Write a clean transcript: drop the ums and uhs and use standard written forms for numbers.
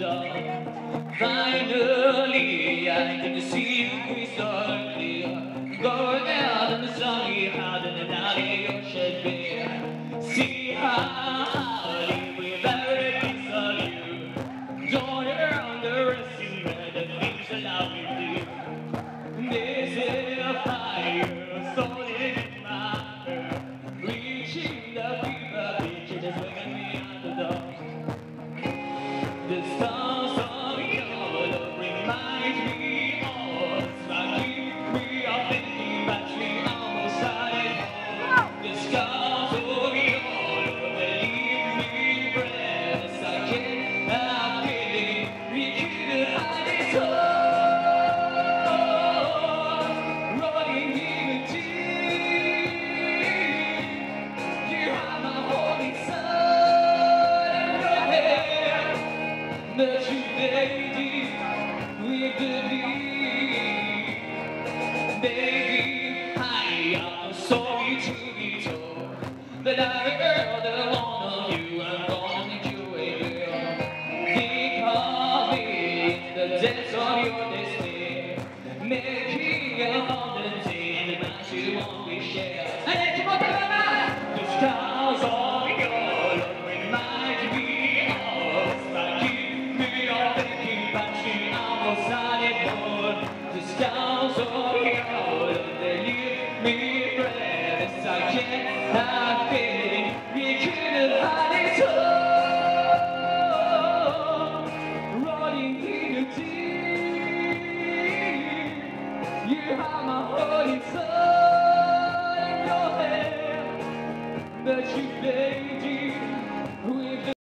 love. Finally, I can see you crystal clear. Going out in the sunny house in the night you should be. See how I live with every piece of you. Don't underestimate the things I love you do. This is a fire, solid in my heart. Reaching the fever pitch, it is waking me out the door. The stars of your love remind me of us. Like keep me up thinking that we almost had it. The stars of your love, they leave me breathless. I can't help feeling we could hide it all. Rolling in the deep, you have my whole inside your head. But you lady with the beat, baby, I am sorry to be told that I heard the one of you. I'm gonna make you a girl. Think of me in the depths of your destiny, making a holiday that you won't be shared. Hey, come on, the stars of your love remind me of us. Like keep me up thinking that we almost had it all. The stars of your love, they leave me breathless. I can't help feeling we couldn't hide it all. Rolling in the deep, you have my heart inside your head. But you lady with the